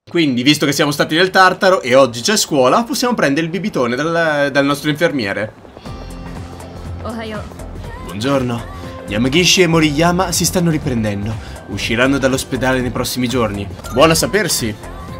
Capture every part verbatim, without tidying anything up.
Quindi, visto che siamo stati nel Tartaro e oggi c'è scuola, possiamo prendere il bibitone dal, dal nostro infermiere. Buongiorno. Yamagishi e Moriyama si stanno riprendendo. Usciranno dall'ospedale nei prossimi giorni. Buono a sapersi.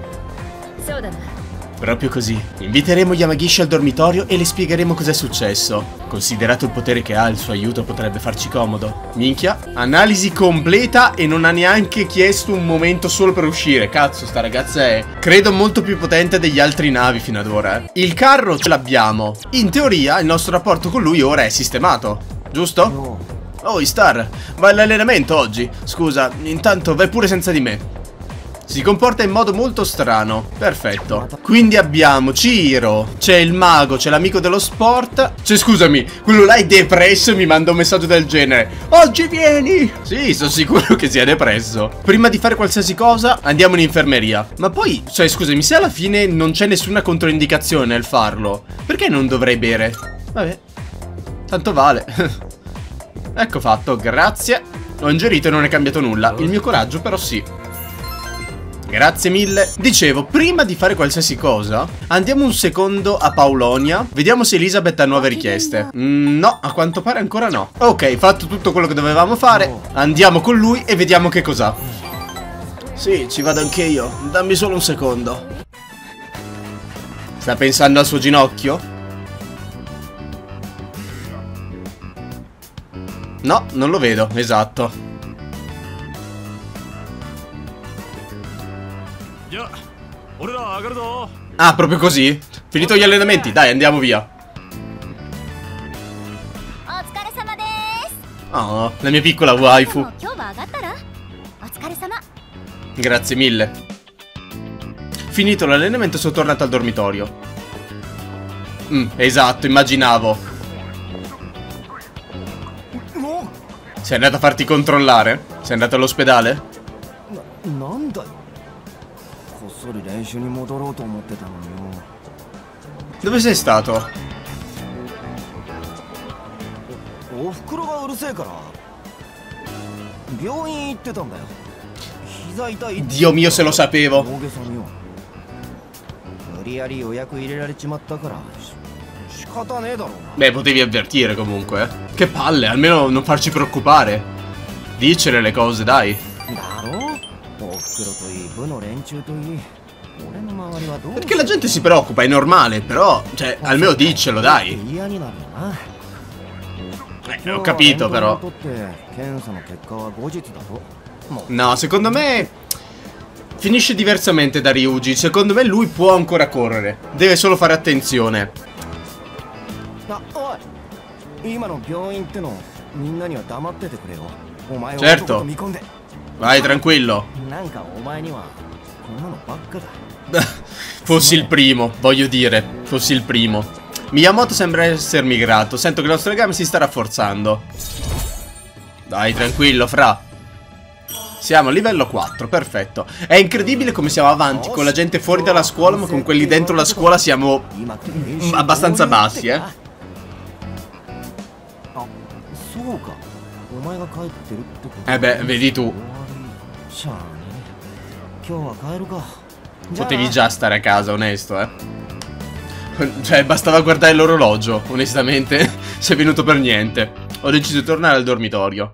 Proprio così. Inviteremo Yamagishi al dormitorio e le spiegheremo cos'è successo. Considerato il potere che ha, il suo aiuto potrebbe farci comodo. Minchia. Analisi completa e non ha neanche chiesto un momento solo per uscire. Cazzo, sta ragazza è, credo, molto più potente degli altri navi fino ad ora. Eh. Il carro ce l'abbiamo. In teoria il nostro rapporto con lui ora è sistemato. Giusto? No. Oh, Star, vai all'allenamento oggi. Scusa, intanto vai pure senza di me. Si comporta in modo molto strano. Perfetto. Quindi abbiamo Chihiro, c'è il mago, c'è l'amico dello sport. Cioè, scusami, quello là è depresso e mi manda un messaggio del genere: oggi vieni! Sì, sono sicuro che sia depresso. Prima di fare qualsiasi cosa andiamo in infermeria. Ma poi, cioè, scusami, se alla fine non c'è nessuna controindicazione nel farlo, perché non dovrei bere? Vabbè, tanto vale. Ecco fatto, grazie. Ho ingerito e non è cambiato nulla. Il mio coraggio però sì. Grazie mille. Dicevo, prima di fare qualsiasi cosa, andiamo un secondo a Paulonia. Vediamo se Elizabeth ha nuove richieste. mm, No, a quanto pare ancora no. Ok, fatto tutto quello che dovevamo fare. Andiamo con lui e vediamo che cos'ha. Sì, ci vado anche io. Dammi solo un secondo. Sta pensando al suo ginocchio? No, non lo vedo, esatto. Ah, proprio così? Finito gli allenamenti, dai, andiamo via. Oh, la mia piccola waifu. Grazie mille. Finito l'allenamento sono tornato al dormitorio. Mm, esatto, immaginavo. Sei andato a farti controllare? Sei andato all'ospedale? Dove sei stato? Dio mio, se lo sapevo. Beh, potevi avvertire comunque, eh. Che palle, almeno non farci preoccupare. Dicele le cose, dai. Perché la gente si preoccupa, è normale, però, cioè, almeno diccelo, dai. Eh, ho capito, però. No, secondo me finisce diversamente da Ryuji. Secondo me lui può ancora correre. Deve solo fare attenzione. Certo. Vai, tranquillo. Fossi il primo, voglio dire, fossi il primo. Miyamoto sembra essermi grato. Sento che il nostro legame si sta rafforzando. Dai, tranquillo, fra. Siamo a livello quattro, perfetto. È incredibile come siamo avanti con la gente fuori dalla scuola, ma con quelli dentro la scuola siamo abbastanza bassi, eh. Eh beh, vedi tu. Potevi già stare a casa, onesto, eh. Cioè, bastava guardare l'orologio, onestamente. Sei venuto per niente. Ho deciso di tornare al dormitorio.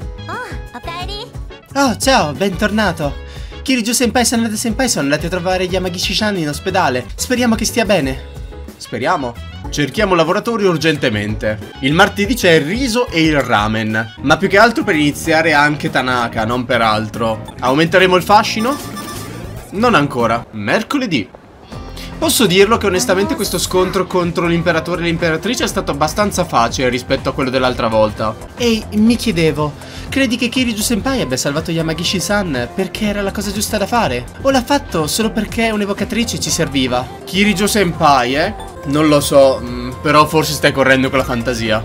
Oh, ciao, bentornato. Kiriju senpai e Sanada senpai sono andati a trovare Yamagishi-chan in ospedale. Speriamo che stia bene. Speriamo. Cerchiamo lavoratori urgentemente. Il martedì c'è il riso e il ramen, ma più che altro per iniziare anche Tanaka, non per altro. Aumenteremo il fascino? Non ancora. Mercoledì. Posso dirlo che onestamente questo scontro contro l'imperatore e l'imperatrice è stato abbastanza facile rispetto a quello dell'altra volta. Ehi, mi chiedevo, credi che Kiriju senpai abbia salvato Yamagishi-san perché era la cosa giusta da fare? O l'ha fatto solo perché un'evocatrice ci serviva? Kiriju senpai, eh? Non lo so, mh, però forse stai correndo con la fantasia.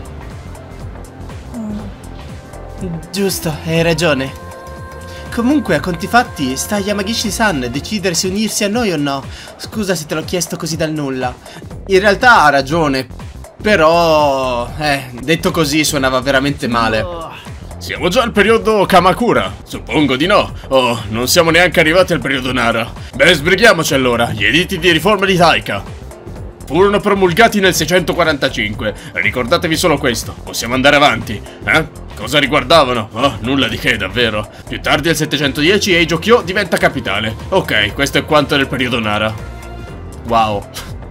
Giusto, hai ragione. Comunque, a conti fatti, sta a Yamagishi-san decidere se unirsi a noi o no. Scusa se te l'ho chiesto così dal nulla. In realtà ha ragione, però, eh, detto così suonava veramente male. Siamo già al periodo Kamakura? Suppongo di no. Oh, non siamo neanche arrivati al periodo Nara. Beh, sbrighiamoci allora. Gli editti di riforma di Taika furono promulgati nel seicentoquarantacinque. Ricordatevi solo questo. Possiamo andare avanti. Eh? Cosa riguardavano? Oh, nulla di che, davvero. Più tardi, nel settecentodieci, Eijō-kyō diventa capitale. Ok, questo è quanto del periodo Nara. Wow.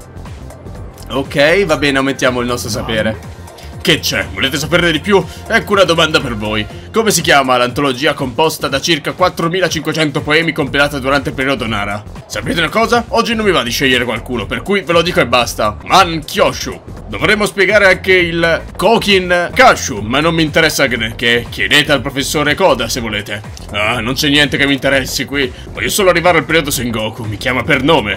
Ok, va bene, aumentiamo il nostro sapere. Che c'è? Volete saperne di più? Ecco una domanda per voi. Come si chiama l'antologia composta da circa quattromilacinquecento poemi compilata durante il periodo Nara? Sapete una cosa? Oggi non mi va di scegliere qualcuno, per cui ve lo dico e basta. Man Kyoshu. Dovremmo spiegare anche il Kokin Kashu, ma non mi interessa che chiedete al professore Koda se volete. Ah, non c'è niente che mi interessi qui. Voglio solo arrivare al periodo Sengoku, mi chiama per nome.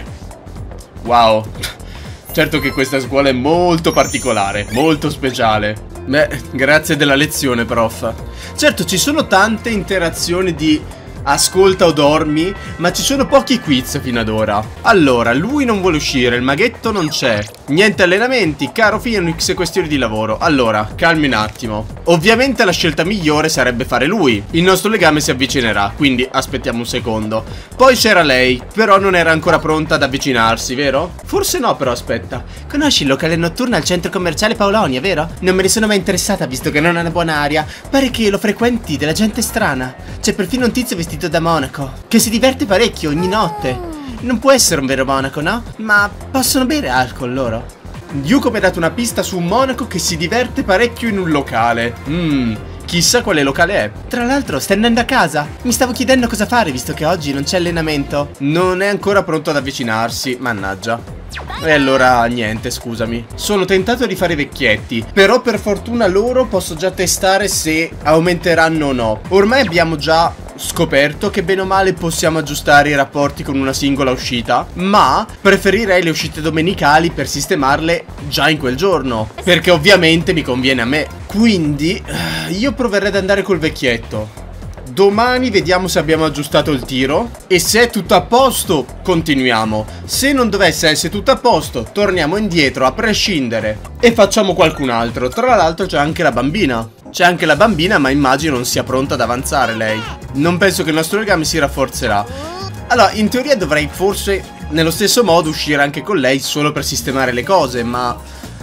Wow. Certo che questa scuola è molto particolare, molto speciale. Beh, grazie della lezione, prof. Certo, ci sono tante interazioni di ascolta o dormi, ma ci sono pochi quiz fino ad ora. Allora, lui non vuole uscire, il maghetto non c'è. Niente allenamenti, caro Phoenix e questioni di lavoro. Allora, calmi un attimo. Ovviamente la scelta migliore sarebbe fare lui. Il nostro legame si avvicinerà, quindi aspettiamo un secondo. Poi c'era lei, però non era ancora pronta ad avvicinarsi, vero? Forse no, però aspetta. Conosci il locale notturno al centro commerciale Paolonia, vero? Non me ne sono mai interessata visto che non ha una buona aria. Pare che lo frequenti della gente strana. C'è perfino un tizio vestito da monaco che si diverte parecchio ogni notte. Non può essere un vero monaco, no? Ma possono bere alcol loro? Yuko mi ha dato una pista su un monaco che si diverte parecchio in un locale. Mmm, chissà quale locale è. Tra l'altro sta andando a casa. Mi stavo chiedendo cosa fare visto che oggi non c'è allenamento. Non è ancora pronto ad avvicinarsi, mannaggia. E allora niente, scusami. Sono tentato di fare i vecchietti, però per fortuna loro posso già testare se aumenteranno o no. Ormai abbiamo già scoperto che bene o male possiamo aggiustare i rapporti con una singola uscita, ma preferirei le uscite domenicali per sistemarle già in quel giorno, perché ovviamente mi conviene a me. Quindi io proverei ad andare col vecchietto. Domani vediamo se abbiamo aggiustato il tiro e se è tutto a posto continuiamo. Se non dovesse essere tutto a posto torniamo indietro a prescindere e facciamo qualcun altro. Tra l'altro c'è anche la bambina. C'è anche la bambina, ma immagino non sia pronta ad avanzare lei. Non penso che il nostro legame si rafforzerà. Allora, in teoria dovrei forse nello stesso modo uscire anche con lei solo per sistemare le cose, ma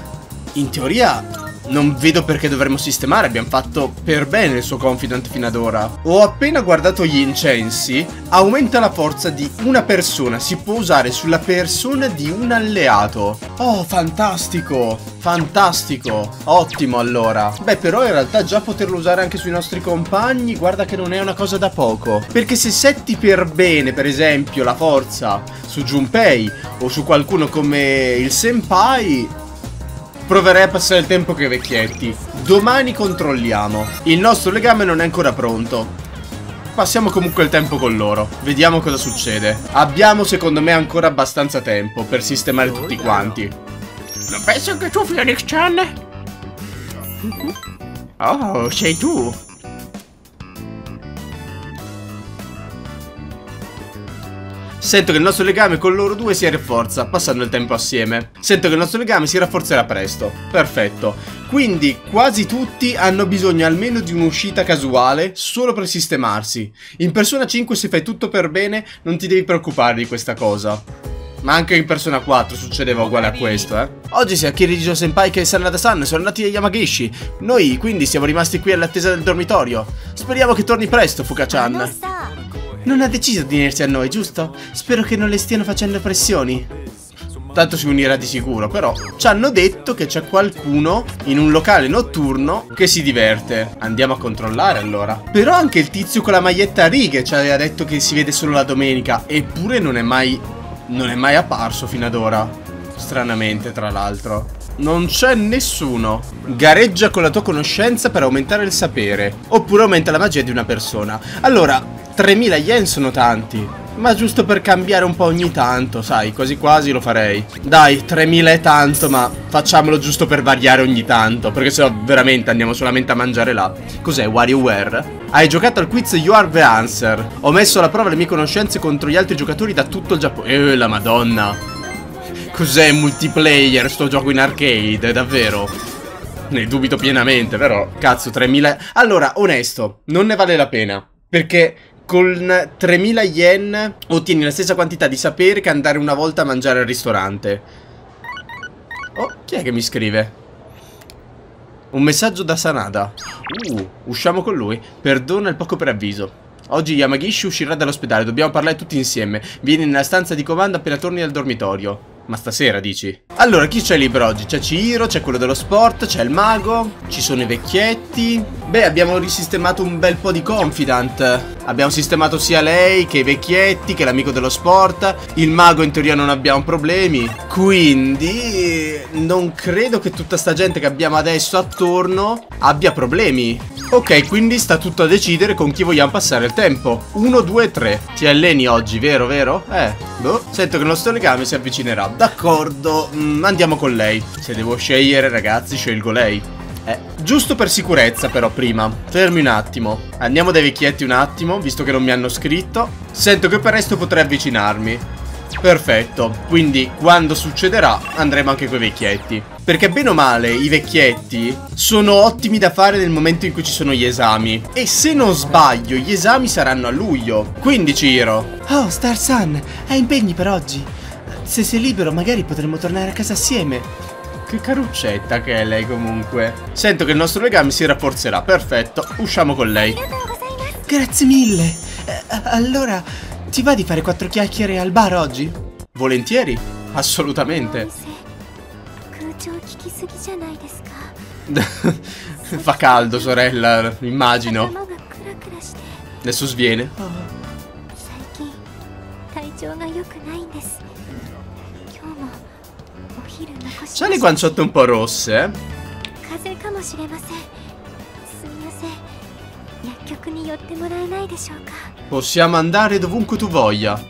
in teoria non vedo perché dovremmo sistemare, abbiamo fatto per bene il suo confidant fino ad ora. Ho appena guardato gli incensi. Aumenta la forza di una persona, si può usare sulla persona di un alleato. Oh, fantastico, fantastico, ottimo allora. Beh, però in realtà già poterlo usare anche sui nostri compagni, guarda che non è una cosa da poco. Perché se setti per bene, per esempio, la forza su Junpei o su qualcuno come il Senpai, proverei a passare il tempo che vecchietti. Domani controlliamo. Il nostro legame non è ancora pronto. Passiamo comunque il tempo con loro. Vediamo cosa succede. Abbiamo secondo me ancora abbastanza tempo per sistemare tutti quanti. Non penso che tu, Phoenix-chan? Oh, sei tu. Sento che il nostro legame con loro due si rafforza passando il tempo assieme. Sento che il nostro legame si rafforzerà presto. Perfetto. Quindi quasi tutti hanno bisogno almeno di un'uscita casuale solo per sistemarsi. In Persona cinque se fai tutto per bene non ti devi preoccupare di questa cosa. Ma anche in Persona quattro succedeva uguale a questo, eh. Oggi sia Kirijo Senpai che Sanada-san sono andati a Yamagishi. Noi quindi siamo rimasti qui all'attesa del dormitorio. Speriamo che torni presto, Fuka-chan. Non ha deciso di unirsi a noi, giusto? Spero che non le stiano facendo pressioni. Tanto si unirà di sicuro, però ci hanno detto che c'è qualcuno in un locale notturno che si diverte. Andiamo a controllare allora. Però anche il tizio con la maglietta a righe ci aveva detto che si vede solo la domenica, eppure non è mai... non è mai apparso fino ad ora. Stranamente, tra l'altro. Non c'è nessuno. Gareggia con la tua conoscenza per aumentare il sapere, oppure aumenta la magia di una persona. Allora, tremila yen sono tanti, ma giusto per cambiare un po' ogni tanto, sai, quasi quasi lo farei. Dai, tremila è tanto, ma facciamolo giusto per variare ogni tanto, perché sennò veramente andiamo solamente a mangiare là. Cos'è, WarioWare? Hai giocato al quiz You Are The Answer. Ho messo alla prova le mie conoscenze contro gli altri giocatori da tutto il Giappone. Eh, la madonna. Cos'è multiplayer sto gioco in arcade, davvero? Ne dubito pienamente, però. Cazzo, tremila... Allora, onesto, non ne vale la pena. Perché con tremila yen ottieni la stessa quantità di sapere che andare una volta a mangiare al ristorante. Oh, chi è che mi scrive? Un messaggio da Sanada. Uh, usciamo con lui. Perdona il poco preavviso. Oggi Yamagishi uscirà dall'ospedale, dobbiamo parlare tutti insieme. Vieni nella stanza di comando appena torni dal dormitorio. Ma stasera, dici? Allora, chi c'è libero oggi? C'è Chihiro, c'è quello dello sport, c'è il mago, ci sono i vecchietti. Beh, abbiamo risistemato un bel po' di confidant. Abbiamo sistemato sia lei, che i vecchietti, che l'amico dello sport. Il mago in teoria non abbiamo problemi. Quindi non credo che tutta sta gente che abbiamo adesso attorno abbia problemi. Ok, quindi sta tutto a decidere con chi vogliamo passare il tempo. Uno, due, tre. Ti alleni oggi, vero, vero? Eh, boh. Sento che il nostro legame si avvicinerà. D'accordo, mm, andiamo con lei. Se devo scegliere, ragazzi, scelgo lei. Eh, giusto per sicurezza però prima. Fermi un attimo. Andiamo dai vecchietti un attimo, visto che non mi hanno scritto. Sento che per resto potrei avvicinarmi. Perfetto, quindi quando succederà andremo anche coi vecchietti. Perché bene o male i vecchietti sono ottimi da fare nel momento in cui ci sono gli esami. E se non sbaglio gli esami saranno a luglio. Quindi Chihiro. Oh, Star-san, hai impegni per oggi? Se sei libero magari potremmo tornare a casa assieme. Che caruccetta che è lei comunque. Sento che il nostro legame si rafforzerà. Perfetto, usciamo con lei. Grazie mille. eh, Allora, ti va di fare quattro chiacchiere al bar oggi? Volentieri, assolutamente. Fa caldo, sorella, immagino. Adesso sviene. Oh. C'ha le guanciotte un po' rosse, eh? Possiamo andare dovunque tu voglia.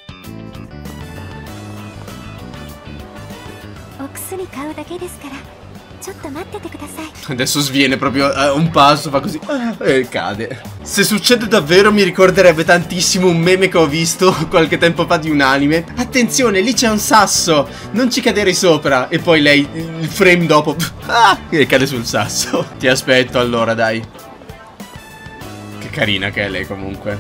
Adesso sviene proprio uh, un passo, fa così uh, e cade. Se succede davvero mi ricorderebbe tantissimo un meme che ho visto qualche tempo fa di un anime. Attenzione, lì c'è un sasso, non ci cadere sopra. E poi lei, il frame dopo, ah, e cade sul sasso. Ti aspetto allora, dai. Che carina che è lei comunque.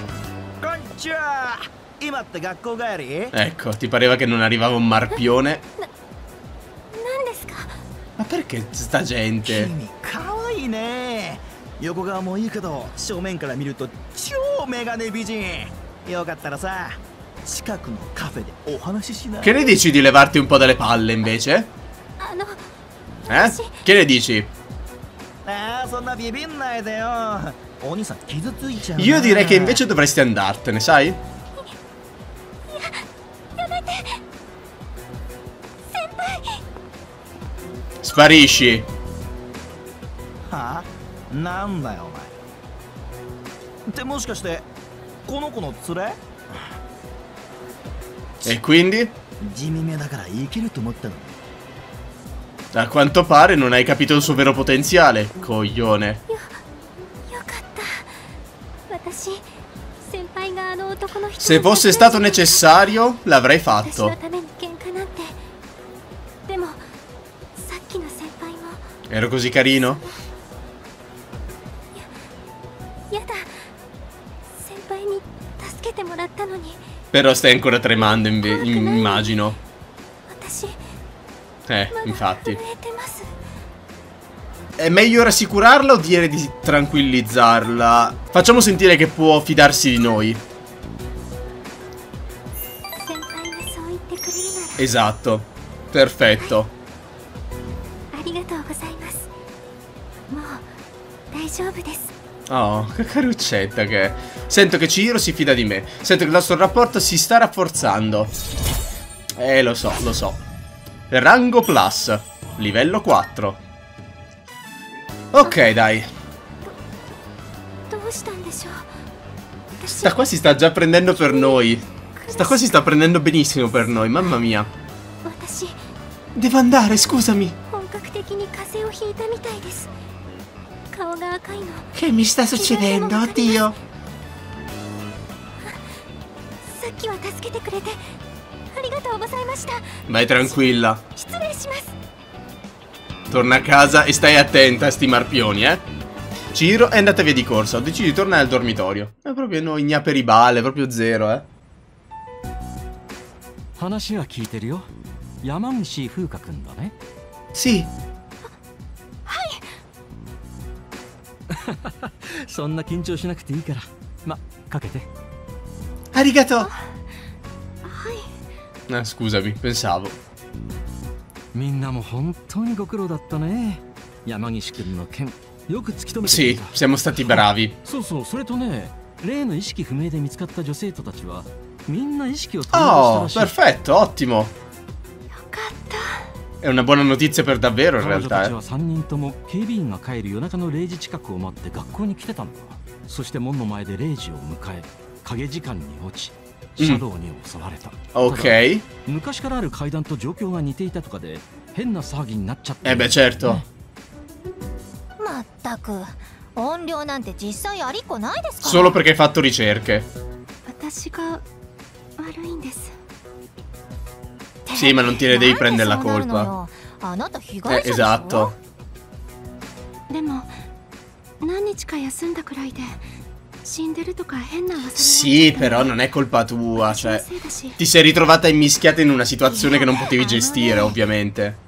Ecco, ti pareva che non arrivava un marpione? Ma perché sta gente? Che ne dici di levarti un po' dalle palle invece? Eh? Che ne dici? Io direi che invece dovresti andartene, sai? Sparisci. E quindi? A quanto pare non hai capito il suo vero potenziale, coglione. Se fosse stato necessario, l'avrei fatto. Ero così carino? Però stai ancora tremando, immagino. Eh, infatti. È meglio rassicurarla o dire di tranquillizzarla? Facciamo sentire che può fidarsi di noi. Esatto. Perfetto. Oh, che caruccetta che è. Sento che Chihiro si fida di me. Sento che il nostro rapporto si sta rafforzando. Eh, lo so, lo so. Rango Plus, livello quattro. Ok, dai. Sta qua si sta già prendendo per noi. Sta qua si sta prendendo benissimo per noi, mamma mia. Devo andare, scusami. Che mi sta succedendo? Oddio. Vai tranquilla. Torna a casa e stai attenta a sti marpioni, eh. Ciro è andata via di corsa. Ho deciso di tornare al dormitorio. È proprio noi gna per i balle, proprio zero, eh. Sì. Arigato. Eh, scusami, pensavo. Sì, siamo stati bravi. Oh, perfetto, ottimo. È una buona notizia per davvero in realtà, eh. Mm. Ok. Eh beh, certo. Solo perché hai fatto ricerche. Sì, ma non te ne devi prendere la colpa. Eh, esatto. Sì, però non è colpa tua, cioè ti sei ritrovata immischiata in una situazione che non potevi gestire, ovviamente.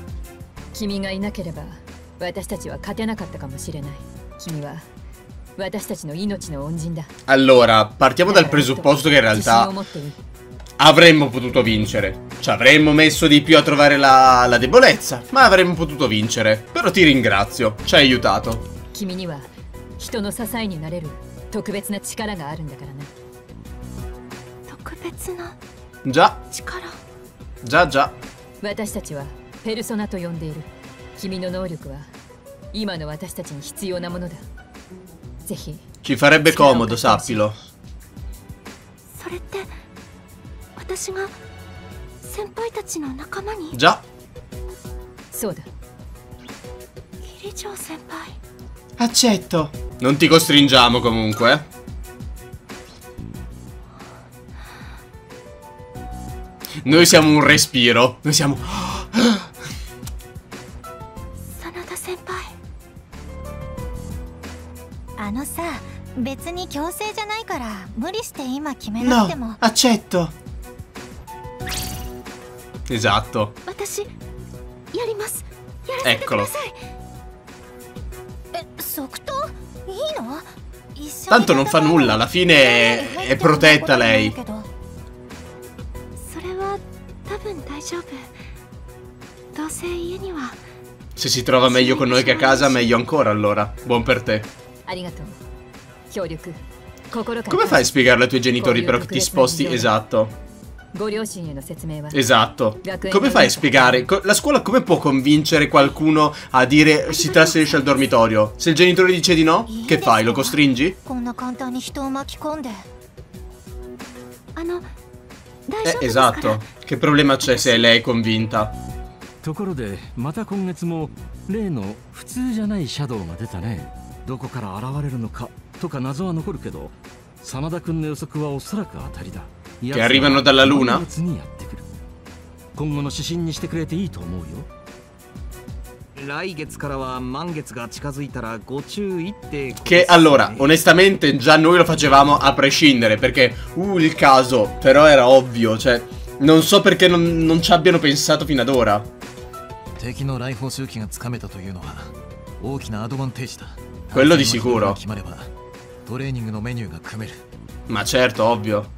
Allora, partiamo dal presupposto che in realtà avremmo potuto vincere. Ci avremmo messo di più a trovare la, la debolezza, ma avremmo potuto vincere. Però ti ringrazio, ci hai aiutato. Già. Già, già. Ci farebbe comodo, sappilo. Già. Accetto. Non ti costringiamo comunque, eh. Noi siamo un respiro. Noi siamo... No, accetto. Esatto. Eccolo. Tanto non fa nulla, alla fine è, è protetta lei. Se si trova meglio con noi che a casa, meglio ancora allora. Buon per te. Come fai a spiegarlo ai tuoi genitori però che ti sposti? Esatto. Esatto. Come fai a spiegare? La scuola come può convincere qualcuno a dire si trasferisce al dormitorio? Se il genitore dice di no, che fai? Lo costringi? Eh, esatto. Che problema c'è se lei è convinta? Che arrivano dalla luna? Che allora, onestamente già noi lo facevamo a prescindere, perché uh, il caso, però era ovvio, cioè non so perché non, non ci abbiano pensato fino ad ora. Quello di sicuro. Ma certo, ovvio.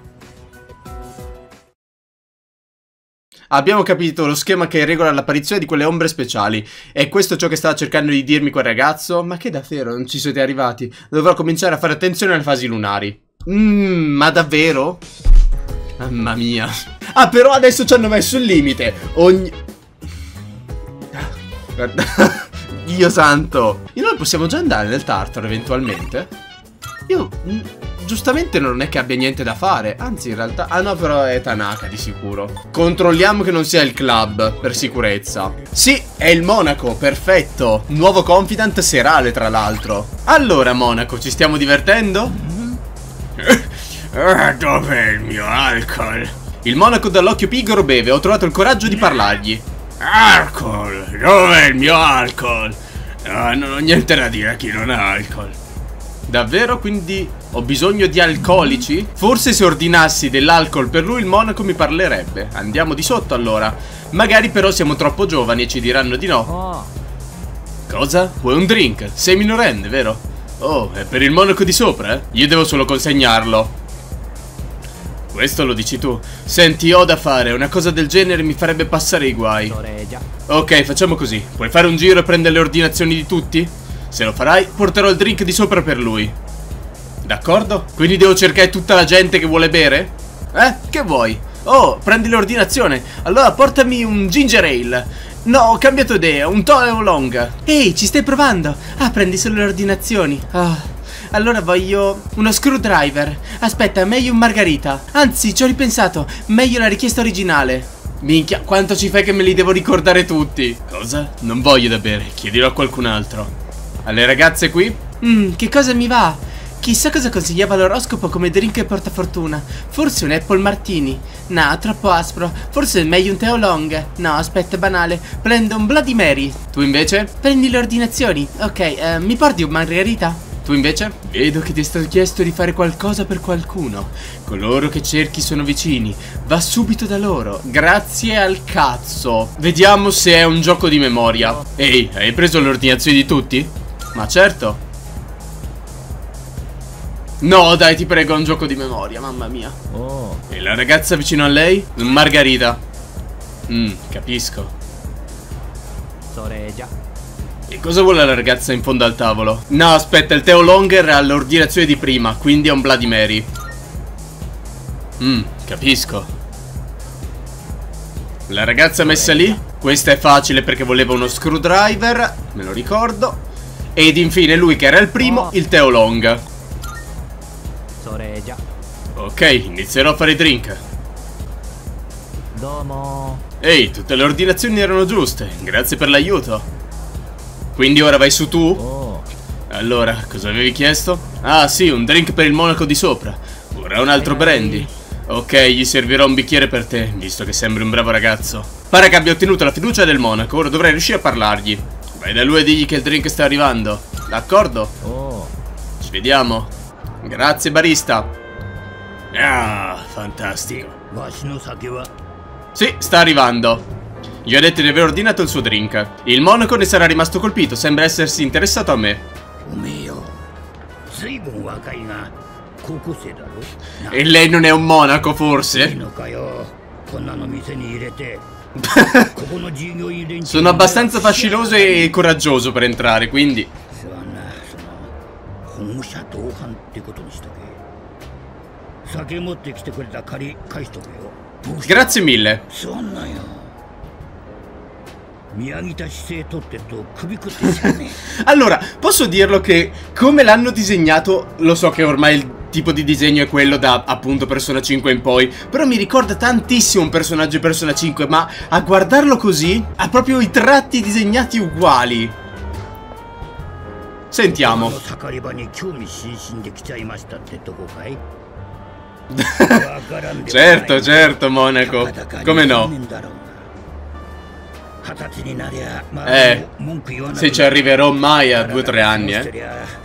Abbiamo capito lo schema che regola l'apparizione di quelle ombre speciali. È questo ciò che stava cercando di dirmi quel ragazzo? Ma che davvero, non ci siete arrivati? Dovrò cominciare a fare attenzione alle fasi lunari. Mmm, ma davvero? Mamma mia. Ah, però adesso ci hanno messo il limite. Ogni... Guarda. Dio santo. E noi possiamo già andare nel Tartaro eventualmente? Io... giustamente non è che abbia niente da fare. Anzi in realtà... Ah no, però è Tanaka di sicuro. Controlliamo che non sia il club, per sicurezza. Sì, è il Monaco, perfetto. Nuovo confidant serale tra l'altro. Allora Monaco, ci stiamo divertendo? Dov'è il mio alcol? Il Monaco dall'occhio pigro beve. Ho trovato il coraggio di parlargli. Alcol! Dov'è il mio alcol? Ah, non ho niente da dire a chi non ha alcol. Davvero? Quindi ho bisogno di alcolici? Forse se ordinassi dell'alcol per lui il monaco mi parlerebbe. Andiamo di sotto allora. Magari però siamo troppo giovani e ci diranno di no. Oh. Cosa? Vuoi un drink? Sei minorenne, vero? Oh, è per il monaco di sopra, eh? Io devo solo consegnarlo. Questo lo dici tu. Senti, ho da fare. Una cosa del genere mi farebbe passare i guai. Ok, facciamo così. Puoi fare un giro e prendere le ordinazioni di tutti? Se lo farai, porterò il drink di sopra per lui. D'accordo? Quindi devo cercare tutta la gente che vuole bere? Eh? Che vuoi? Oh, prendi l'ordinazione. Allora portami un ginger ale. No, ho cambiato idea. Un tall oolong. Ehi, ci stai provando? Ah, prendi solo le ordinazioni. Ah... Allora voglio uno screwdriver. Aspetta, meglio un margarita. Anzi, ci ho ripensato. Meglio la richiesta originale. Minchia, quanto ci fai che me li devo ricordare tutti? Cosa? Non voglio da bere, chiedilo a qualcun altro. Alle ragazze qui? Mmm, che cosa mi va? Chissà cosa consigliava l'oroscopo come drink e portafortuna. Forse un apple martini. No, troppo aspro. Forse è meglio un tè oolong. No, aspetta, banale. Prendo un Bloody Mary. Tu invece? Prendi le ordinazioni. Ok, eh, mi porti un margarita? Tu invece? Vedo che ti è stato chiesto di fare qualcosa per qualcuno. Coloro che cerchi sono vicini. Va subito da loro. Grazie al cazzo. Vediamo se è un gioco di memoria. Ehi, hai preso le ordinazioni di tutti? Ma certo. No, dai, ti prego, è un gioco di memoria, mamma mia. Oh. E la ragazza vicino a lei? Margarita. Mmm, capisco. Soregia. E cosa vuole la ragazza in fondo al tavolo? No, aspetta, il tè oolong era all'ordinazione di prima, quindi è un Bloody Mary. Mmm, capisco. La ragazza messa lì? Questa è facile perché voleva uno screwdriver, me lo ricordo. Ed infine lui che era il primo, il tè oolong. Soregia. Ok, inizierò a fare i drink. Domo. Ehi, tutte le ordinazioni erano giuste, grazie per l'aiuto. Quindi ora vai su tu? Oh. Allora, cosa avevi chiesto? Ah sì, un drink per il monaco di sopra. Ora un altro brandy. Ok, gli servirò un bicchiere per te, visto che sembri un bravo ragazzo. Pare che abbia ottenuto la fiducia del monaco, ora dovrei riuscire a parlargli. Vai da lui e digli che il drink sta arrivando. D'accordo? Oh. Ci vediamo. Grazie barista. Ah, fantastico. Sì, sta arrivando. Gli ho detto di aver ordinato il suo drink. Il monaco ne sarà rimasto colpito, sembra essersi interessato a me. E lei non è un monaco, forse? Sono abbastanza fascinoso e coraggioso per entrare, quindi... Grazie mille. Allora, posso dirlo che come l'hanno disegnato, lo so che ormai il tipo di disegno è quello da appunto Persona cinque in poi, però mi ricorda tantissimo un personaggio di Persona cinque, ma a guardarlo così ha proprio i tratti disegnati uguali. Sentiamo. Certo, certo, monaco. Come no? Eh, se ci arriverò mai a due o tre anni, eh.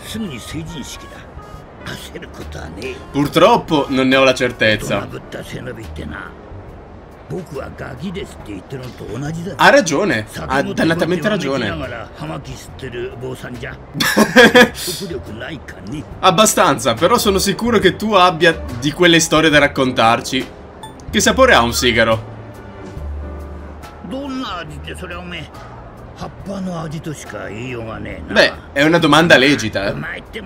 Purtroppo non ne ho la certezza. Ha ragione, ha dannatamente ragione. Abbastanza, però sono sicuro che tu abbia di quelle storie da raccontarci. Che sapore ha un sigaro? Beh, è una domanda legita, eh.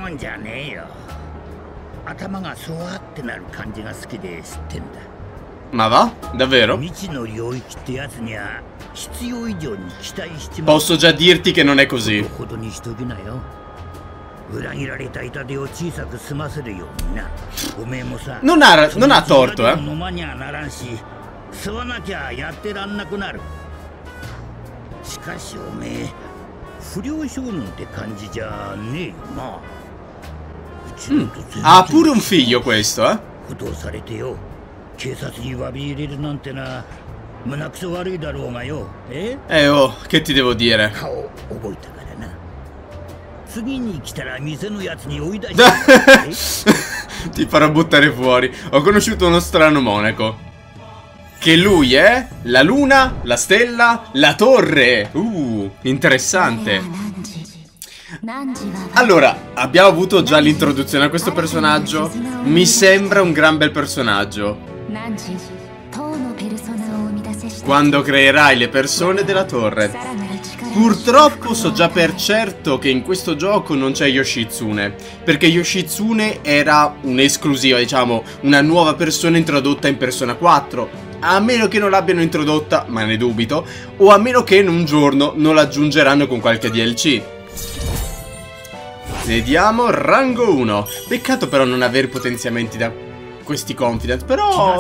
Ma va? Davvero? Posso già dirti che non è così. Non ha, non ha torto, eh. Mm. Ha pure un figlio questo, eh. Eh oh, che ti devo dire? Ti farò buttare fuori. Ho conosciuto uno strano monaco. Che lui è la luna, la stella, la torre. Uh, interessante. Allora, abbiamo avuto già l'introduzione a questo personaggio. Mi sembra un gran bel personaggio. Quando creerai le persone della torre. Purtroppo so già per certo che in questo gioco non c'è Yoshitsune, perché Yoshitsune era un'esclusiva, diciamo, una nuova persona introdotta in Persona quattro. A meno che non l'abbiano introdotta, ma ne dubito, o a meno che in un giorno non l'aggiungeranno con qualche D L C. Vediamo, rango uno. Peccato però non avere potenziamenti da questi confident, però...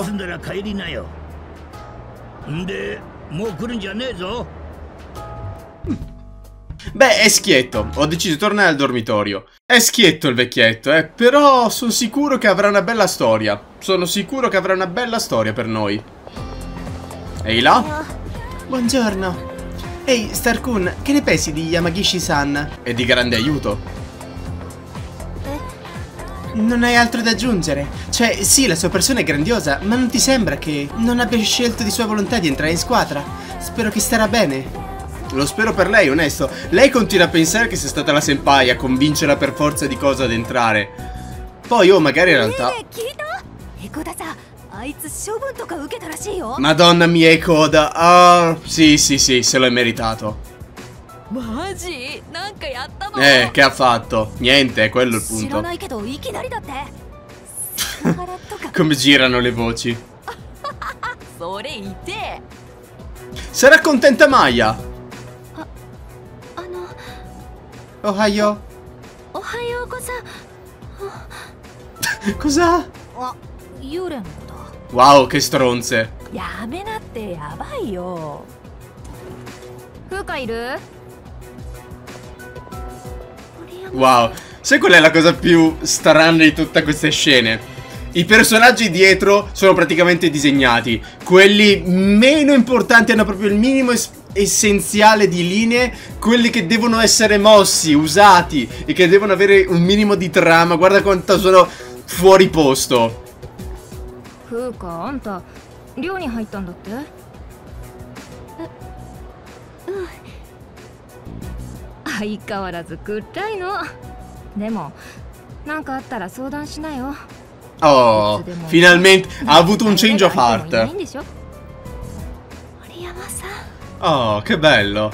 Beh, è schietto. Ho deciso di tornare al dormitorio. È schietto il vecchietto, eh. Però sono sicuro che avrà una bella storia. Sono sicuro che avrà una bella storia per noi. Ehi là? Buongiorno. Ehi, Star-kun, che ne pensi di Yamagishi-san? È di grande aiuto. Non hai altro da aggiungere? Cioè, sì, la sua persona è grandiosa, ma non ti sembra che non abbia scelto di sua volontà di entrare in squadra? Spero che starà bene. Lo spero per lei, onesto. Lei continua a pensare che sia stata la senpai a convincerla per forza di cosa ad entrare. Poi, oh, magari in realtà... Madonna mia, Ekoda. Ah, sì, sì, sì, se lo è meritato. Eh, che ha fatto? Niente, è quello il punto. Come girano le voci. Sarà contenta Maya. Ohayo. Cosa? Wow, che stronze. Wow, sai qual è la cosa più strana di tutte queste scene? I personaggi dietro sono praticamente disegnati. Quelli meno importanti hanno proprio il minimo es essenziale di linee. Quelli che devono essere mossi, usati e che devono avere un minimo di trama. Guarda quanto sono fuori posto. Oh, finalmente ha avuto un change of heart. Oh, che bello.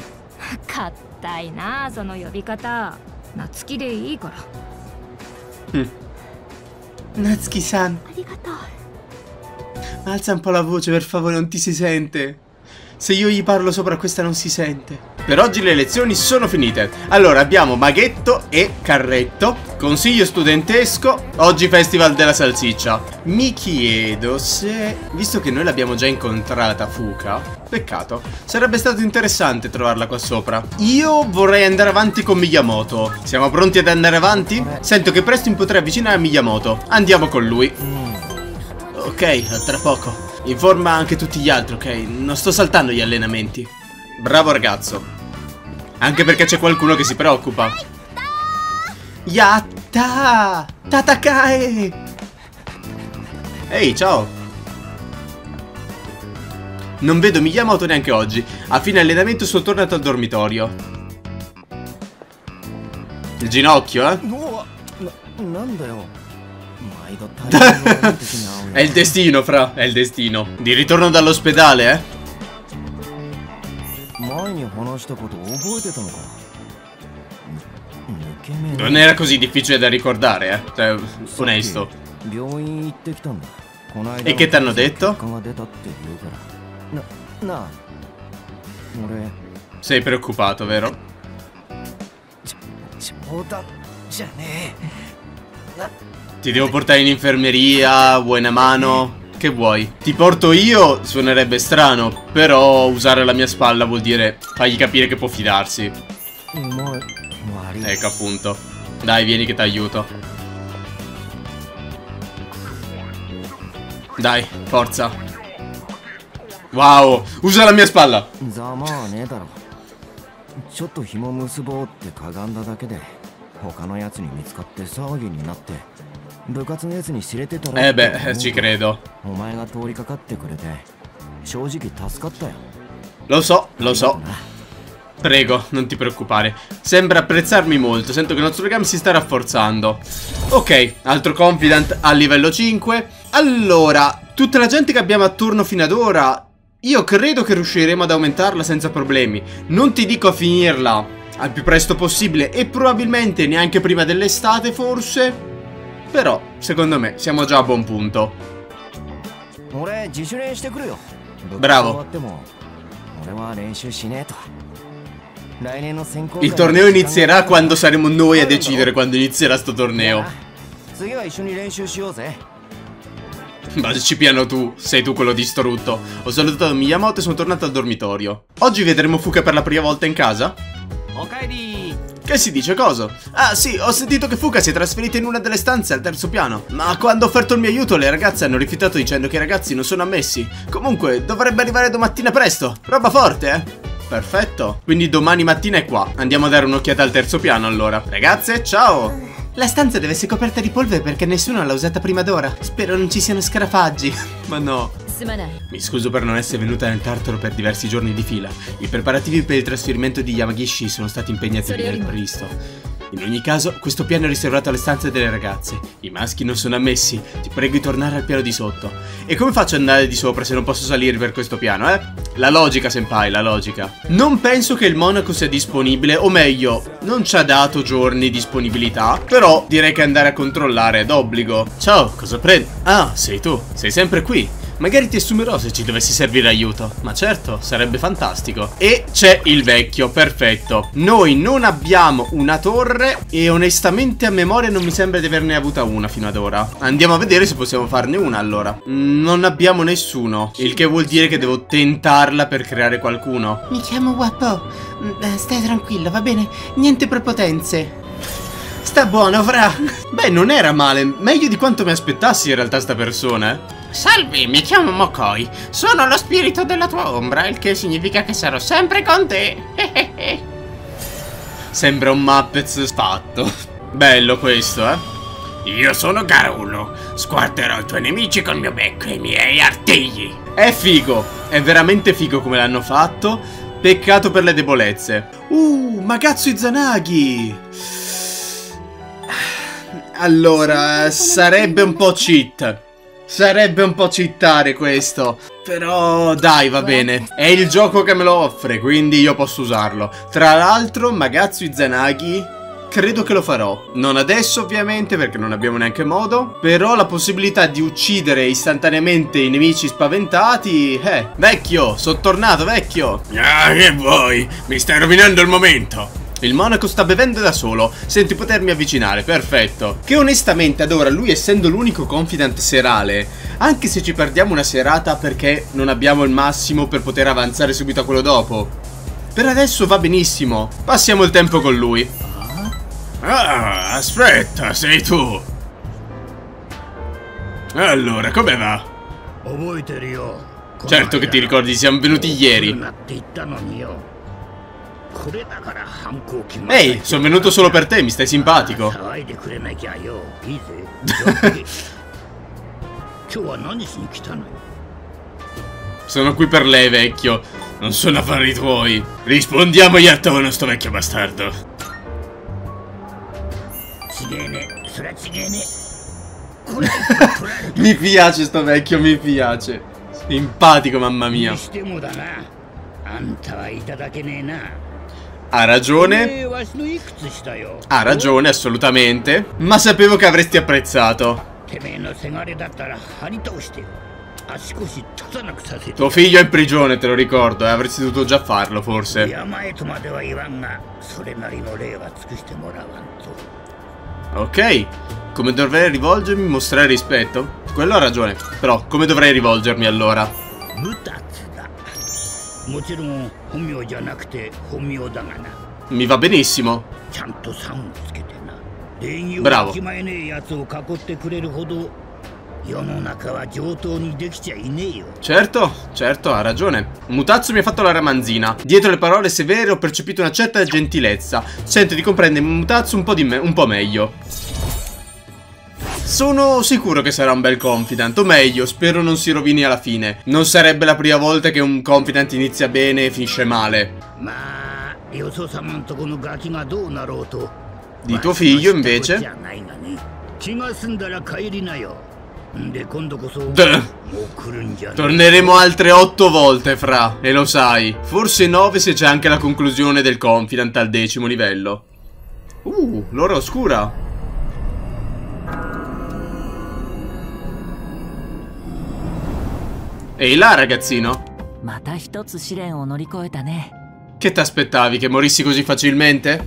Mm. Natsuki-san, alza un po' la voce, per favore, non ti si sente. Se io gli parlo sopra questa non si sente. Per oggi le lezioni sono finite. Allora abbiamo maghetto e carretto. Consiglio studentesco. Oggi festival della salsiccia. Mi chiedo se, visto che noi l'abbiamo già incontrata Fuka, peccato, sarebbe stato interessante trovarla qua sopra. Io vorrei andare avanti con Miyamoto. Siamo pronti ad andare avanti? Sento che presto mi potrei avvicinare a Miyamoto. Andiamo con lui. Ok, a tra poco. Informa anche tutti gli altri, ok? Non sto saltando gli allenamenti. Bravo ragazzo. Anche perché c'è qualcuno che si preoccupa. Yatta! Tatakae! Ehi, ciao. Non vedo Miyamoto neanche oggi. A fine allenamento sono tornato al dormitorio. Il ginocchio, eh? È il destino, fra. È il destino. Di ritorno dall'ospedale, eh? Non era così difficile da ricordare, eh? Cioè, onesto. E che ti hanno detto? Sei preoccupato, vero? Ti devo portare in infermeria? Vuoi una mano? Che vuoi? Ti porto io? Suonerebbe strano, però usare la mia spalla vuol dire fargli capire che può fidarsi. Ecco appunto. Dai, vieni che ti aiuto. Dai, forza. Wow, usa la mia spalla. Eh beh, ci credo. Lo so, lo so. Prego, non ti preoccupare. Sembra apprezzarmi molto. Sento che il nostro legame si sta rafforzando. Ok, altro confidant a livello cinque. Allora, tutta la gente che abbiamo a turno fino ad ora, io credo che riusciremo ad aumentarla senza problemi. Non ti dico a finirla al più presto possibile e probabilmente neanche prima dell'estate forse. Però, secondo me, siamo già a buon punto. Bravo. Il torneo inizierà quando saremo noi a decidere quando inizierà sto torneo. Ma ci piano tu, sei tu quello distrutto. Ho salutato Miyamoto e sono tornato al dormitorio. Oggi vedremo Fuka per la prima volta in casa? Che si dice cosa? Ah sì, ho sentito che Fuka si è trasferita in una delle stanze al terzo piano. Ma quando ho offerto il mio aiuto le ragazze hanno rifiutato dicendo che i ragazzi non sono ammessi. Comunque, dovrebbe arrivare domattina presto. Roba forte, eh? Perfetto. Quindi domani mattina è qua. Andiamo a dare un'occhiata al terzo piano allora. Ragazze, ciao! La stanza deve essere coperta di polvere perché nessuno l'ha usata prima d'ora. Spero non ci siano scarafaggi. Ma no. Mi scuso per non essere venuta nel Tartaro per diversi giorni di fila. I preparativi per il trasferimento di Yamagishi sono stati impegnativi del previsto. In ogni caso, questo piano è riservato alle stanze delle ragazze. I maschi non sono ammessi. Ti prego di tornare al piano di sotto. E come faccio ad andare di sopra se non posso salire per questo piano, eh? La logica, senpai, la logica. Non penso che il monaco sia disponibile, o meglio, non ci ha dato giorni di disponibilità. Però direi che andare a controllare è d'obbligo. Ciao, cosa prendi? Ah, sei tu. Sei sempre qui. Magari ti assumerò se ci dovessi servire aiuto. Ma certo, sarebbe fantastico. E c'è il vecchio, perfetto. Noi non abbiamo una torre e onestamente a memoria non mi sembra di averne avuta una fino ad ora. Andiamo a vedere se possiamo farne una allora. Non abbiamo nessuno, il che vuol dire che devo tentarla per creare qualcuno. Mi chiamo Wappo. Stai tranquillo, va bene? Niente prepotenze. Sta buono, fra. Beh, non era male. Meglio di quanto mi aspettassi in realtà sta persona, eh. Salve, mi chiamo Mokoi. Sono lo spirito della tua ombra, il che significa che sarò sempre con te. Sembra un Muppets fatto. Bello questo, eh. Io sono Garulo. Squarterò i tuoi nemici col mio becco e i miei artigli. È figo. È veramente figo come l'hanno fatto. Peccato per le debolezze. Uh, Magatsu Izanagi. Allora, sarebbe un po' cheat. Sarebbe un po' cheatare questo. Però dai, va bene. È il gioco che me lo offre, quindi io posso usarlo. Tra l'altro, Magatsu Izanagi credo che lo farò. Non adesso ovviamente, perché non abbiamo neanche modo. Però la possibilità di uccidere istantaneamente i nemici spaventati. Eh, vecchio, sono tornato, vecchio. Ah, che vuoi? Mi stai rovinando il momento. Il monaco sta bevendo da solo. Senti potermi avvicinare, perfetto. Che onestamente ad ora, lui essendo l'unico confidant serale, anche se ci perdiamo una serata perché non abbiamo il massimo per poter avanzare subito a quello dopo, per adesso va benissimo. Passiamo il tempo con lui. Ah, aspetta, sei tu. Allora, come va? Certo che ti ricordi, siamo venuti ieri. Ehi, sono venuto solo per te, mi stai simpatico. Sono qui per lei, vecchio. Non sono affari tuoi. Rispondiamogli a tono, sto vecchio bastardo. Mi piace sto vecchio, mi piace. Simpatico, mamma mia. Ha ragione. Ha ragione, assolutamente. Ma sapevo che avresti apprezzato. Tuo figlio è in prigione, te lo ricordo, eh? Avresti dovuto già farlo, forse. Ok. Come dovrei rivolgermi? Mostrare rispetto? Quello ha ragione. Però, come dovrei rivolgermi allora? Mi va benissimo. Bravo. Certo, certo, ha ragione. Mutazzo mi ha fatto la ramanzina. Dietro le parole severe ho percepito una certa gentilezza. Sento di comprendere Mutazzo un po' di me un po' meglio. Sono sicuro che sarà un bel confidant, o meglio, spero non si rovini alla fine. Non sarebbe la prima volta che un confidant inizia bene e finisce male. Di tuo figlio, invece? Duh. Torneremo altre otto volte, fra, e lo sai. Forse nove se c'è anche la conclusione del confidant al decimo livello. Uh, l'ora oscura. Ehi là, ragazzino. Che t'aspettavi, che morissi così facilmente?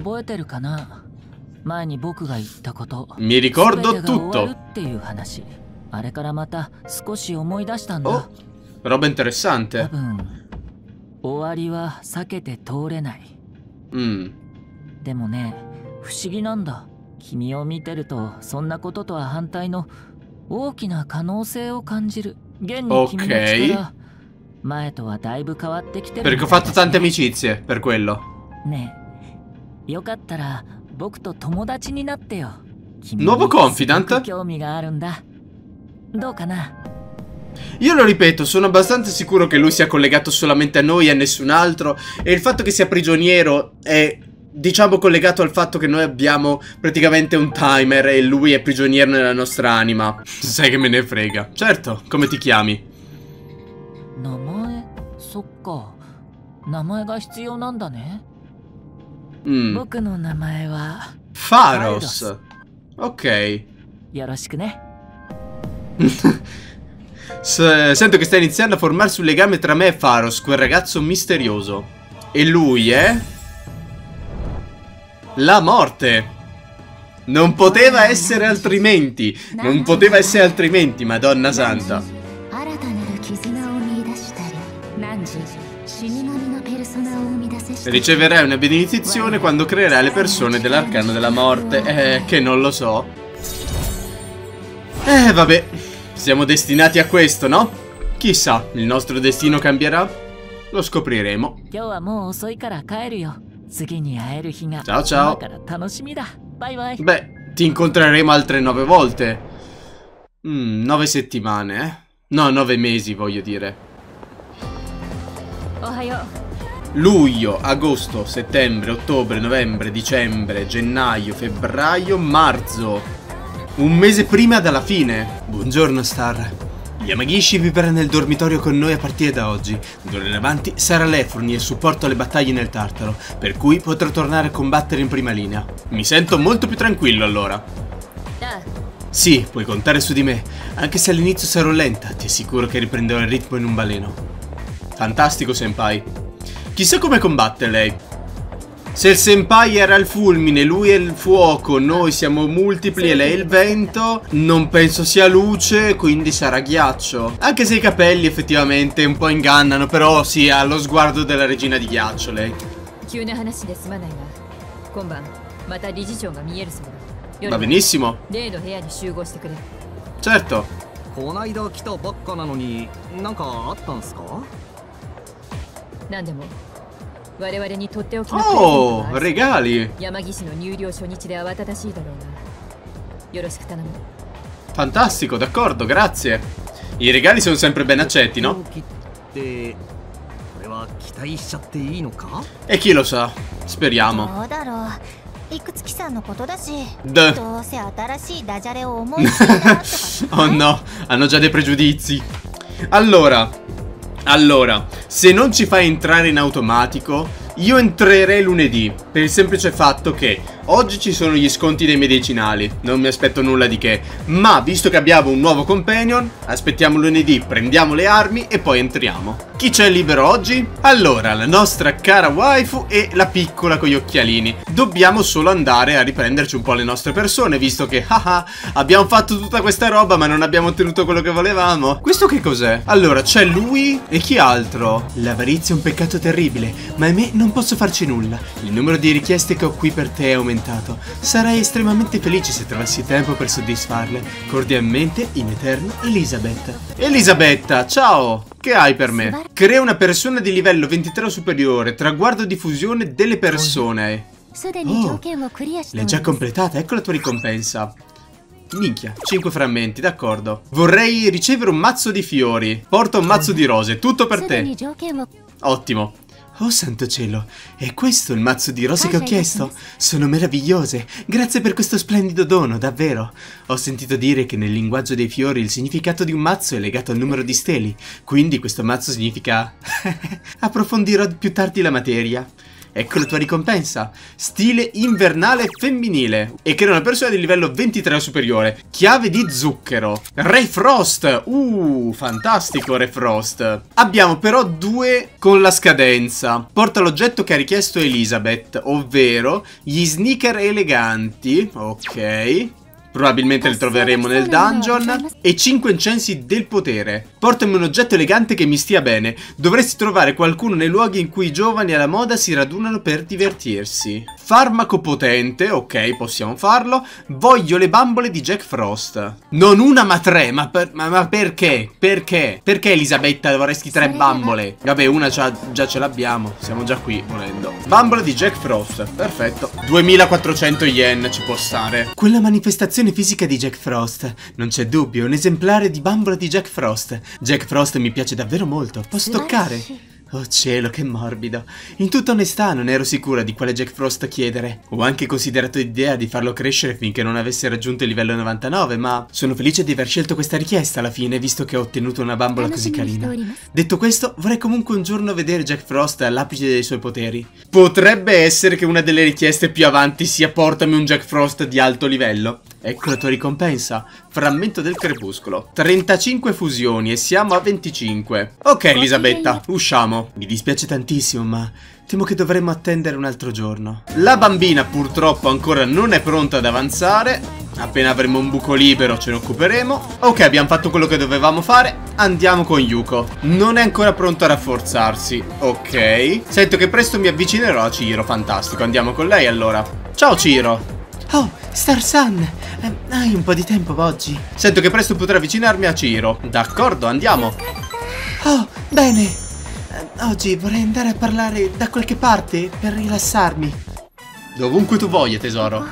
Mi ricordo tutto. Oh, roba interessante. Mm. でもね、不思議なんだ。君を見てるとそんなこととは反対の大きな可能性を感じる。現に君の力、前とはだいぶ変わってきてる。 Perché ho fatto tante amicizie per quello. ねえ、よかったら僕と友達になってよ。 Nuovo confidant? 興味があるんだ。どうかな? Io lo ripeto, sono abbastanza sicuro che lui sia collegato solamente a noi e a nessun altro. E il fatto che sia prigioniero è, diciamo, collegato al fatto che noi abbiamo praticamente un timer e lui è prigioniero nella nostra anima. Sai che me ne frega. Certo, come ti chiami? Namae? Sokka. Namae ga hitsuyou nanda ne? Mm. Boku no namae wa Pharos. Ok. Yoroshiku ne. Sento che sta iniziando a formarsi un legame tra me e Pharos, quel ragazzo misterioso. E lui è... la morte. Non poteva essere altrimenti. Non poteva essere altrimenti, Madonna Santa. Riceverai una benedizione quando creerai le persone dell'arcano della morte. Eh, che non lo so. Eh, vabbè. Siamo destinati a questo, no? Chissà, il nostro destino cambierà? Lo scopriremo. Ciao ciao. Beh, ti incontreremo altre nove volte. Mm, nove settimane, eh? No, nove mesi, voglio dire. Luglio, agosto, settembre, ottobre, novembre, dicembre, gennaio, febbraio, marzo. Un mese prima dalla fine. Buongiorno, Star. Yamagishi vivrà nel dormitorio con noi a partire da oggi. D'ora in avanti sarà lei a fornire supporto alle battaglie nel Tartaro, per cui potrò tornare a combattere in prima linea. Mi sento molto più tranquillo allora. Sì, puoi contare su di me. Anche se all'inizio sarò lenta, ti assicuro che riprenderò il ritmo in un baleno. Fantastico, senpai. Chissà come combatte lei. Se il senpai era il fulmine, lui è il fuoco, noi siamo multipli e lei è il vento, non penso sia luce, quindi sarà ghiaccio. Anche se i capelli effettivamente un po' ingannano, però sì, ha lo sguardo della regina di ghiaccio lei. Va benissimo. Certo. Oh, regali. Fantastico, d'accordo, grazie. I regali sono sempre ben accetti, no? E chi lo sa? Speriamo. Duh. Oh no, hanno già dei pregiudizi. Allora Allora, se non ci fai entrare in automatico, io entrerei lunedì, per il semplice fatto che oggi ci sono gli sconti dei medicinali, non mi aspetto nulla di che, ma visto che abbiamo un nuovo companion, aspettiamo lunedì, prendiamo le armi e poi entriamo. Chi c'è libero oggi? Allora, la nostra cara waifu e la piccola con gli occhialini. Dobbiamo solo andare a riprenderci un po' le nostre persone, visto che, haha, abbiamo fatto tutta questa roba ma non abbiamo ottenuto quello che volevamo. Questo che cos'è? Allora, c'è lui e chi altro? L'avarizia è un peccato terribile, ma ahimè non posso farci nulla. Il numero di richieste che ho qui per te è aumentato addormentato. Sarei estremamente felice se trovassi tempo per soddisfarle. Cordialmente, in eterno, Elisabetta. Elisabetta, ciao! Che hai per me? Crea una persona di livello ventitré o superiore. Traguardo di fusione delle persone. Oh, l'hai già completata, ecco la tua ricompensa. Minchia, cinque frammenti, d'accordo. Vorrei ricevere un mazzo di fiori. Porta un mazzo di rose, tutto per te. Ottimo. Oh santo cielo, è questo il mazzo di rose che ho chiesto? Sono meravigliose, grazie per questo splendido dono, davvero. Ho sentito dire che nel linguaggio dei fiori il significato di un mazzo è legato al numero di steli, quindi questo mazzo significa... Approfondirò più tardi la materia. Ecco la tua ricompensa. Stile invernale femminile. E crea una persona di livello ventitré o superiore. Chiave di zucchero. Ray Frost. Uh, fantastico Ray Frost. Abbiamo però due con la scadenza. Porta l'oggetto che ha richiesto Elisabeth, ovvero gli sneaker eleganti. Ok. Probabilmente li troveremo nel dungeon. E cinque incensi del potere. Portami un oggetto elegante che mi stia bene. Dovresti trovare qualcuno nei luoghi in cui i giovani alla moda si radunano per divertirsi. Farmaco potente. Ok, possiamo farlo. Voglio le bambole di Jack Frost. Non una ma tre. Ma, per, ma, ma perché? Perché? Perché Elisabetta vorresti tre bambole? Vabbè, una già, già ce l'abbiamo. Siamo già qui volendo. Bambole di Jack Frost. Perfetto. duemilaquattrocento yen ci può stare. Quella manifestazione fisica di Jack Frost, non c'è dubbio, è un esemplare di bambola di Jack Frost. Jack Frost mi piace davvero molto, posso toccare? Oh cielo, che morbido. In tutta onestà non ero sicura di quale Jack Frost chiedere. Ho anche considerato l'idea di farlo crescere finché non avesse raggiunto il livello novantanove, ma sono felice di aver scelto questa richiesta alla fine, visto che ho ottenuto una bambola così carina. Detto questo, vorrei comunque un giorno vedere Jack Frost all'apice dei suoi poteri. Potrebbe essere che una delle richieste più avanti sia portami un Jack Frost di alto livello. Ecco la tua ricompensa. Frammento del crepuscolo. trentacinque fusioni e siamo a venticinque. Ok Elisabetta, usciamo. Mi dispiace tantissimo, ma temo che dovremmo attendere un altro giorno. La bambina purtroppo ancora non è pronta ad avanzare. Appena avremo un buco libero ce ne occuperemo. Ok, abbiamo fatto quello che dovevamo fare. Andiamo con Yuko. Non è ancora pronto a rafforzarsi. Ok. Sento che presto mi avvicinerò a Ciro. Fantastico, andiamo con lei allora. Ciao Ciro. Oh, Star Sun, eh, hai un po' di tempo oggi? Sento che presto potrò avvicinarmi a Ciro. D'accordo, andiamo. Oh, bene. eh, Oggi vorrei andare a parlare da qualche parte per rilassarmi. Dovunque tu voglia, tesoro.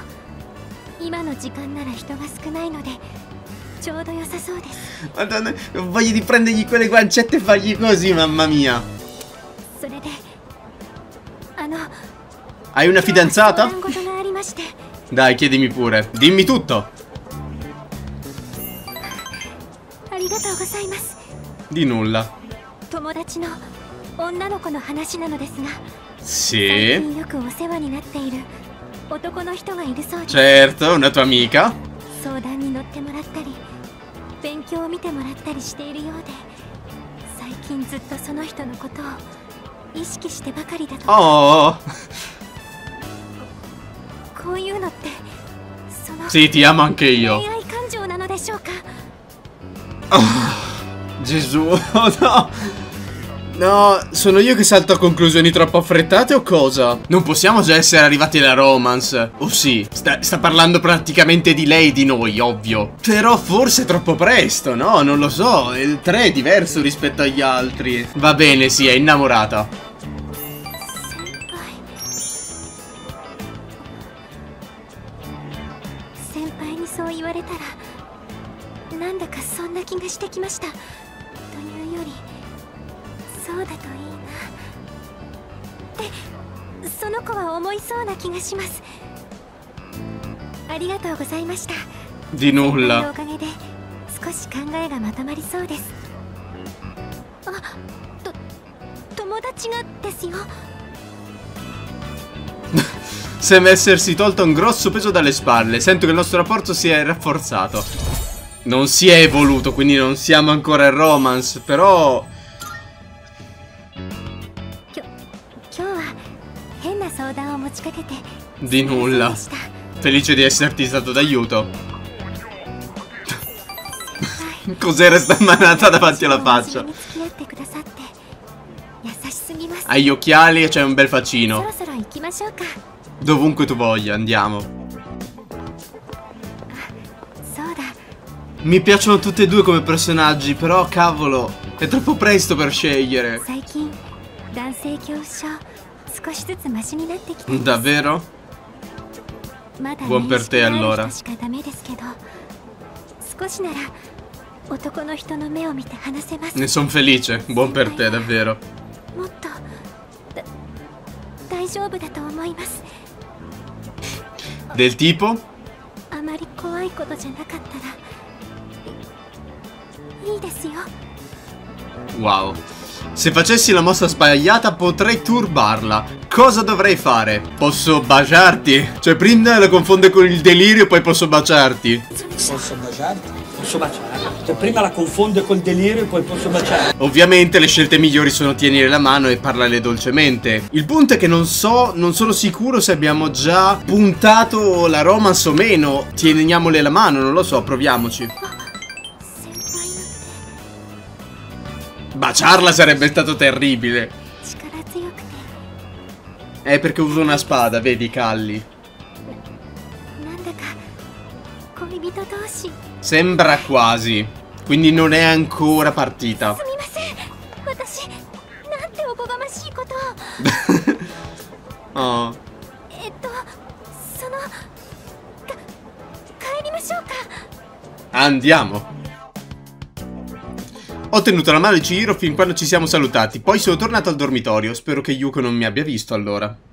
Madonna, voglio di prendergli quelle guancette e fargli così, mamma mia. Hai una fidanzata? Dai, chiedimi pure. Dimmi tutto. Di nulla. Sì. Certo, una tua amica. Oh. Sì, ti amo anche io. Oh, Gesù, no. No, sono io che salto a conclusioni troppo affrettate o cosa? Non possiamo già essere arrivati alla romance. Oh sì, sta, sta parlando praticamente di lei e di noi, ovvio. Però forse è troppo presto, no? Non lo so, il tre è diverso rispetto agli altri. Va bene, sì, è innamorata. Di nulla. Sembra essersi tolto un grosso peso dalle spalle. Sento che il nostro rapporto si è rafforzato. Non si è evoluto, quindi non siamo ancora in romance, però... Di nulla. Felice di esserti stato d'aiuto. Cos'era sta manata davanti alla faccia? Ha gli occhiali e c'è un bel faccino. Dovunque tu voglia, andiamo. Mi piacciono tutti e due come personaggi, però cavolo, è troppo presto per scegliere. Davvero? Buon per te allora. Ne sono felice, buon per te davvero. Del tipo? Wow. Se facessi la mossa sbagliata potrei turbarla. Cosa dovrei fare? Posso baciarti? Cioè prima la confonde con il delirio e poi posso baciarti. Posso baciarti? Posso baciarti? Cioè prima la confonde col delirio e poi posso baciarti. Ovviamente le scelte migliori sono tenere la mano e parlarle dolcemente. Il punto è che non so, non sono sicuro se abbiamo già puntato la romance o meno. Teniamole la mano, non lo so, proviamoci. Baciarla sarebbe stato terribile. È perché uso una spada, vedi, Calli. Sembra quasi. Quindi non è ancora partita. Oh. Andiamo. Ho tenuto la mano di Chihiro fin quando ci siamo salutati, poi sono tornato al dormitorio. Spero che Yuko non mi abbia visto allora.